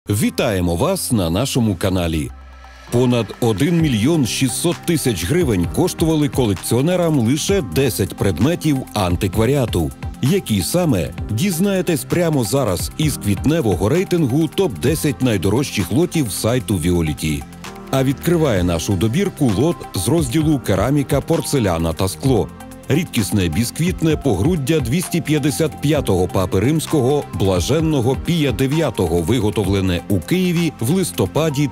Вітаємо вас на нашому каналі. Понад 1 мільйон 600 тисяч гривень коштували колекціонерам лише 10 предметів антикваріату. Які саме, дізнаєтесь прямо зараз із квітневого рейтингу ТОП-10 найдорожчих лотів сайту Віоліті. А відкриває нашу добірку лот з розділу «Кераміка, порцеляна та скло». Рідкісне бісквітне погруддя 255-го папи Римського Блаженного Пія IX, виготовлене у Києві в листопаді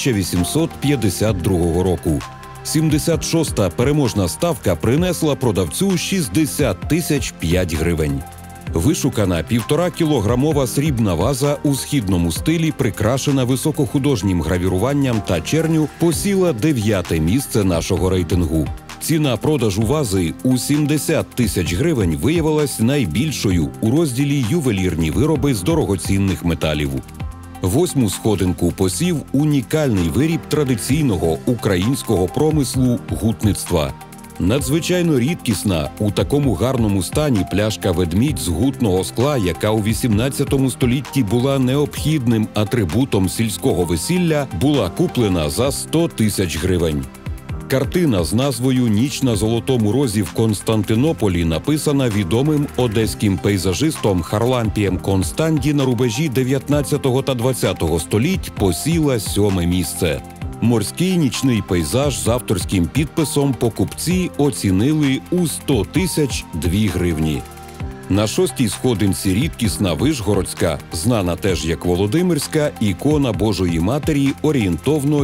1852 року. 76-та переможна ставка принесла продавцю 60 тисяч 5 гривень. Вишукана 1,5-кілограмова срібна ваза у східному стилі, прикрашена високохудожнім гравіруванням та черню, посіла 9-те місце нашого рейтингу. Ціна продажу вази у 70 тисяч гривень виявилась найбільшою у розділі «Ювелірні вироби з дорогоцінних металів». 8-му сходинку посів унікальний виріб традиційного українського промислу гутництва. Надзвичайно рідкісна у такому гарному стані пляшка «Ведмідь» з гутного скла, яка у 18 столітті була необхідним атрибутом сільського весілля, була куплена за 100 тисяч гривень. Картина з назвою «Ніч на Золотому Розі» в Константинополі написана відомим одеським пейзажистом Харлампієм Констанді на рубежі 19 та 20 століть, посіла 7-ме місце. Морський нічний пейзаж з авторським підписом покупці оцінили у 100 тисяч 2 гривні. На 6-й сходинці рідкісна вишгородська, знана теж як Володимирська, ікона Божої Матері орієнтовно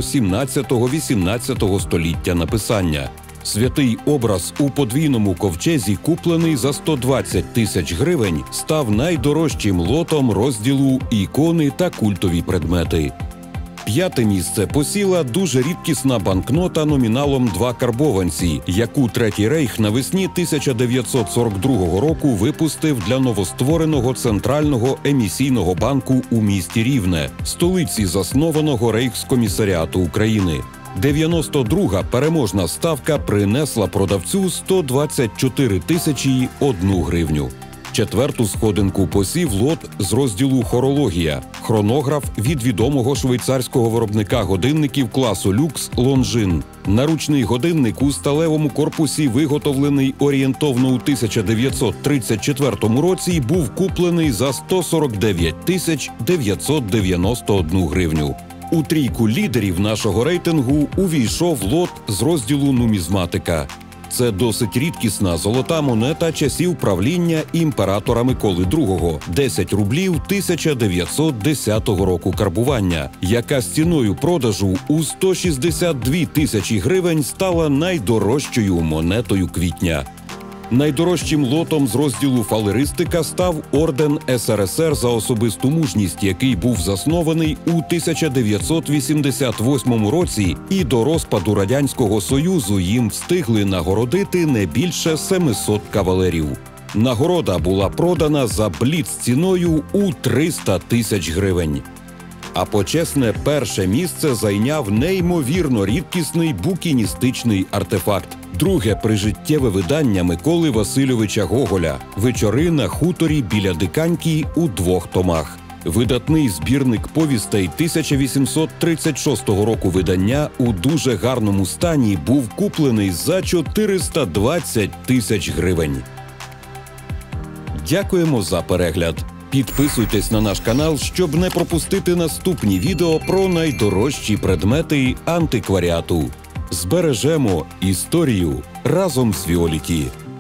17-18 століття написання. Святий образ у подвійному ковчезі, куплений за 120 тисяч гривень, став найдорожчим лотом розділу «Ікони та культові предмети». 5-те місце посіла дуже рідкісна банкнота номіналом 2 карбованці, яку Третій рейх навесні 1942 року випустив для новоствореного Центрального емісійного банку у місті Рівне, столиці заснованого Рейхскомісаріату України. 92-га переможна ставка принесла продавцю 124 тисячі 1 гривню. 4-ту сходинку посів лот з розділу «Хорологія» – хронограф від відомого швейцарського виробника годинників класу люкс «Лонжин». Наручний годинник у сталевому корпусі, виготовлений орієнтовно у 1934 році, був куплений за 149 тисяч 991 гривню. У трійку лідерів нашого рейтингу увійшов лот з розділу «Нумізматика». Це досить рідкісна золота монета часів правління імператора Миколи II – 10 рублів 1910 року карбування, яка з ціною продажу у 162 тисячі гривень стала найдорожчою монетою квітня. Найдорожчим лотом з розділу «Фалеристика» став орден СРСР за особисту мужність, який був заснований у 1988 році, і до розпаду Радянського Союзу їм встигли нагородити не більше 700 кавалерів. Нагорода була продана за бліц-ціною у 300 тисяч гривень. А почесне перше місце зайняв неймовірно рідкісний букіністичний артефакт. Друге прижиттєве видання Миколи Васильовича Гоголя «Вечори на хуторі біля Диканьки» у 2 томах. Видатний збірник повістей 1836 року видання у дуже гарному стані був куплений за 420 тисяч гривень. Дякуємо за перегляд. Підписуйтесь на наш канал, щоб не пропустити наступні відео про найдорожчі предмети антикваріату. Збережемо історію разом з Віоліті.